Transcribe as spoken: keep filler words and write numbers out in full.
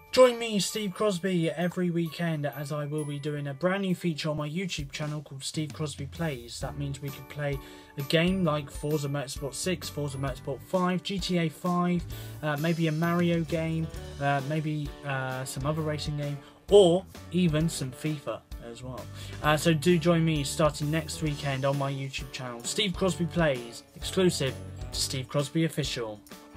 Join me, Steve Crosby, every weekend as I will be doing a brand new feature on my YouTube channel called Steve Crosby Plays. That means we can play a game like Forza Motorsport six, Forza Motorsport five, G T A five, uh, maybe a Mario game, uh, maybe uh, some other racing game, or even some FIFA as well. Uh, so do join me starting next weekend on my YouTube channel, Steve Crosby Plays, exclusive to Steve Crosby Official.